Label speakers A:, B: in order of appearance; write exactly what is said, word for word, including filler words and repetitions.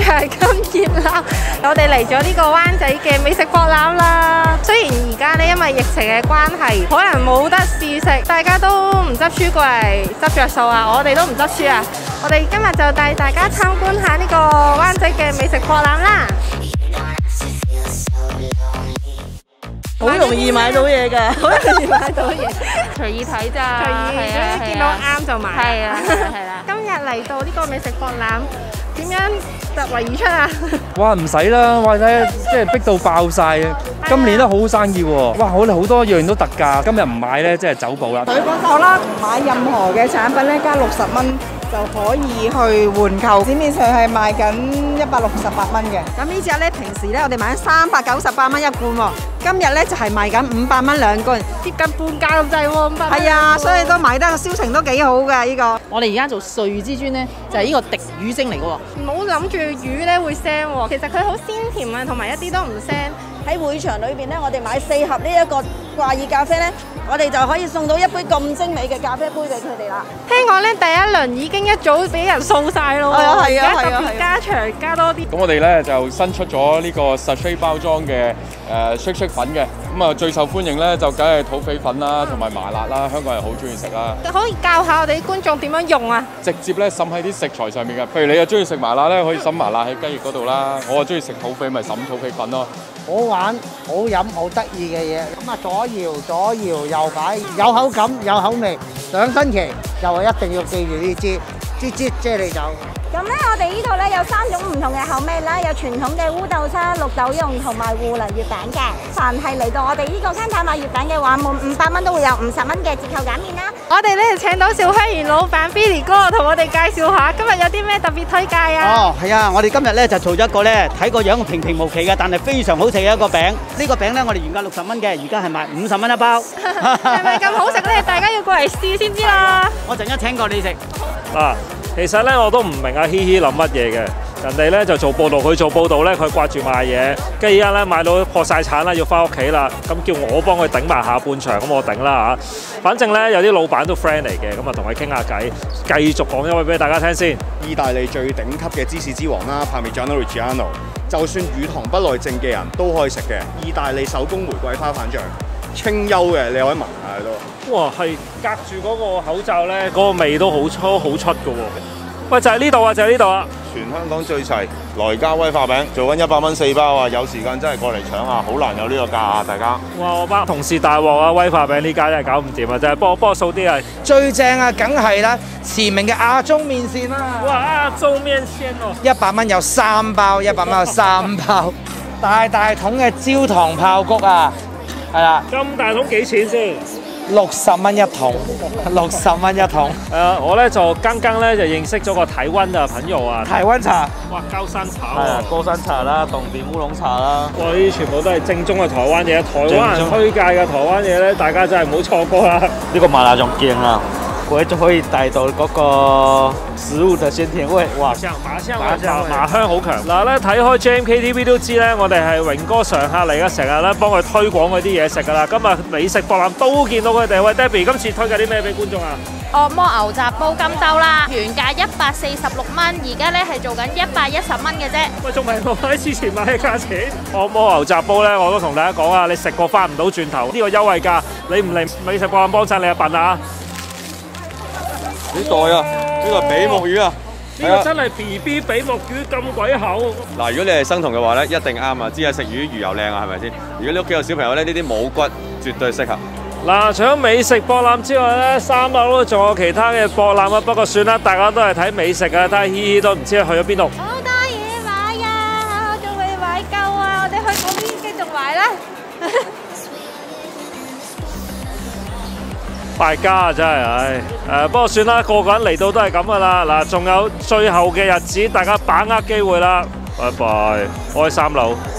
A: 係咁熱鬧，我哋嚟咗呢個灣仔嘅美食博覽啦。雖然而家呢，因為疫情嘅關係，可能冇得試食，大家都唔執書過嚟執着數啊，我哋都唔執書啊。我哋今日就帶大家參觀下呢個灣仔嘅美食博覽啦。
B: 好容易買到嘢㗎，
A: 好容易買到嘢，
C: 隨意睇咋，
A: 隨意，總之見到啱就買。
C: 係啊，係啦。
A: 今日嚟到呢個美食博覽，點樣突圍而出啊？
D: 哇，唔使啦，哇睇即係逼到爆晒啊！今年都好好生意喎，哇好好多樣都特價，今日唔買咧，即係走寶啦。
B: 佢講到啦，買任何嘅產品咧，加六十蚊就可以去換購，市面上係賣緊一百六十八蚊嘅。咁呢隻咧，平時咧我哋買緊三百九十八蚊一罐喎，今日咧就係賣緊五百蚊兩罐，
A: 接近半價咁滯喎，五百蚊。
B: 係啊，所以都買得個銷情都幾好㗎呢個。
E: 我哋而家做碎之尊咧，就係呢個滴魚精嚟嘅喎。
A: 唔好諗住魚咧會腥喎，其實佢好鮮甜啊，同埋一啲都唔腥。
B: 喺會場裏邊咧，我哋買四盒呢一個掛耳咖啡咧，我哋就可以送到一杯咁精美嘅咖啡杯俾佢哋啦。
A: 聽講咧，第一輪已經一早俾人掃晒咯，
B: 係啊係啊
A: 而家特
B: 係啊
A: 別加長加多啲。
F: 咁我哋咧就新出咗呢個 sachet 包裝嘅誒 shake shake 粉嘅，咁啊最受歡迎咧就梗係土匪粉啦，同埋麻辣啦，香港人好中意食啦。
A: 可以教下我哋啲觀眾點樣用啊？
F: 直接咧滲喺啲食材上面嘅，譬如你又中意食麻辣咧，可以滲麻辣喺雞翼嗰度啦。我啊中意食土匪，咪滲土匪粉咯。
G: 好玩、好飲、好得意嘅嘢，咁啊左搖左搖右擺，有口感有口味，上新期就係一定要記住呢支支支啫喱酒。
H: 咁咧，我哋呢度咧有三種唔同嘅口味啦，有傳統嘅烏豆沙、綠豆蓉同埋芋泥月餅嘅。凡係嚟到我哋呢個攤攤買月餅嘅話，滿五百蚊都會有五十蚊嘅折扣減免啦。
A: 我哋咧請到小香園老闆 Billy 哥同我哋介紹下，今日有啲咩特別推介啊？
G: 哦，係啊，我哋今日咧就做咗一個咧睇個樣平平無奇嘅，但係非常好食嘅一個餅。呢個餅咧我哋原價六十蚊嘅，而家係賣五十蚊一包。
A: 係咪咁好食咧？大家要過嚟試先知啦。
G: 我陣間請過你食。
I: 啊，其實咧我都唔明阿希希諗乜嘢嘅。人哋咧就做報道，佢做報道咧佢掛住賣嘢，跟住而家咧買到破晒產啦，要翻屋企啦，咁叫我幫佢頂埋下半場，咁我頂啦嚇。反正咧有啲老闆都 friend 嚟嘅，咁啊同佢傾下偈，繼續講一位俾大家聽先。
J: 意大利最頂級嘅芝士之王啦 ，Parmigiano Reggiano， 就算乳糖不耐症嘅人都可以食嘅。意大利手工玫瑰花瓣醬，清幽嘅，你可以聞下都。
I: 哇，係隔住嗰個口罩咧，嗰、嗰個味都好粗好出嘅喎。喂，就係呢度啊，就係呢度啊！
J: 全香港最齊萊加威化餅，做緊一百蚊四包啊！有時間真係過嚟搶啊，好難有呢個價啊，大家。
I: 哇！我班同事大鑊啊，威化餅呢家真係搞唔掂啊，真係幫我幫我掃啲啊！
K: 最正啊，梗係啦，馳名嘅亞中麵線啦！
I: 哇！亞中麵線哦，
K: 一百蚊有三包，一百蚊有三包，大大桶嘅焦糖爆谷啊，係啦。
I: 咁大桶幾錢先？
K: 六十蚊一桶，六十蚊一桶。
I: 誒、呃，我咧就剛剛咧就認識咗個台灣嘅朋友啊。
K: 台灣茶，
I: 哇，高山茶
D: 係啊，高山茶啦，凍點烏龍茶啦。
I: 哇！呢啲全部都係正宗嘅台灣嘢，台灣人推介嘅台灣嘢咧，大家真係唔好錯過啦。
D: 呢個麻辣仲勁啊！佢就可以帶到嗰個食物嘅鮮甜味，哇！
I: 馬香馬香馬香麻香好強。嗱咧睇開 J M K T V 都知咧，我哋係榮哥常客嚟嘅，成日咧幫佢推廣嗰啲嘢食噶啦。今日美食博覽都見到佢哋。喂 Debbie，今次推介啲咩俾觀眾啊？
C: 按摩牛雜煲金兜啦，原價一百四十六蚊，而家咧係做緊一百一十蚊嘅啫。
I: 喂，仲係我喺之前買嘅價錢。按摩牛雜煲咧，我都同大家講啊，你食過翻唔到轉頭。呢個優惠價，你唔嚟美食博覽幫襯你啊笨啊！
J: 呢袋啊，呢個比目魚啊，
I: 呢個真係 B B 比目魚咁鬼厚。
J: 嗱，如果你係生酮嘅話咧，一定啱啊！知啊，食魚魚油靚啊，係咪先？如果你屋企有小朋友咧，呢啲冇骨絕對適合。
I: 嗱，除咗美食博覽之外咧，三樓都仲有其他嘅博覽啊。不過算啦，大家都係睇美食啊，睇下希希都唔知去咗邊度。
H: 好多嘢買啊，我仲未買夠啊，我哋去嗰邊繼續買啦。
I: 敗家啊，真係，唉，誒，不過算啦，個個人嚟到都係咁噶啦。嗱，仲有最後嘅日子，大家把握機會啦。拜拜，我喺三樓。